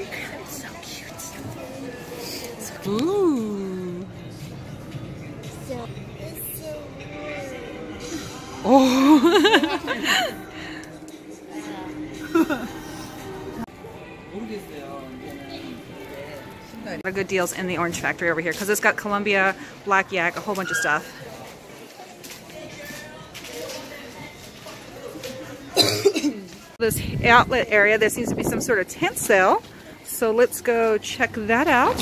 So cute. Ooh. So, Oh. Good deals in the Orange Factory over here because it's got Columbia, Black Yak, a whole bunch of stuff. This outlet area, there seems to be some sort of tent sale, so let's go check that out.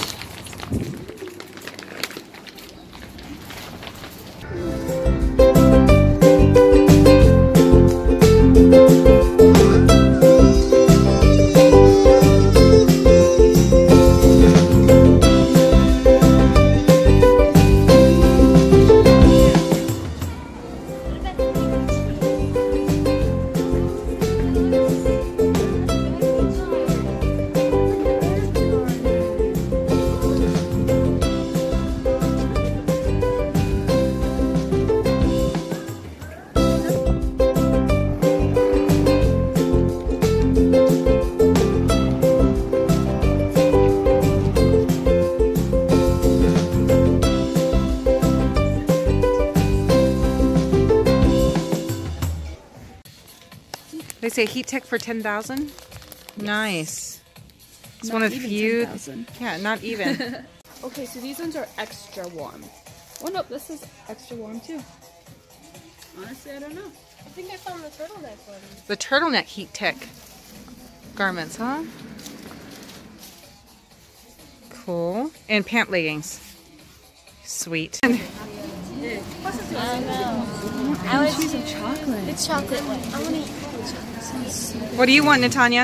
They say heat tech for 10,000. Yes. Nice. It's not one of the few. 10,000. Yeah, not even. Okay, so these ones are extra warm. Oh no, this is extra warm too. Honestly, I don't know. I think I found the turtleneck one. The turtleneck heat tech garments, huh? Cool. And pant leggings. Sweet. I don't know. I would choose Some chocolate. the chocolate one. I want to eat the chocolate. What do you want, Natanya?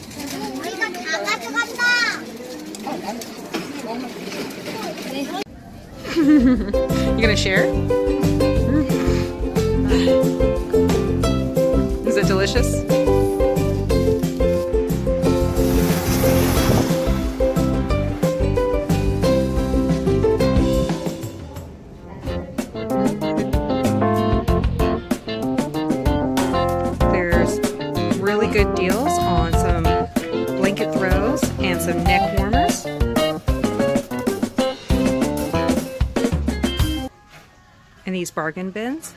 You gonna share? Is it delicious? There's really good deals on some blanket throws and some neck warmers. And these bargain bins.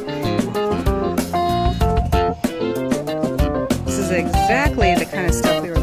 This is exactly the kind of stuff we were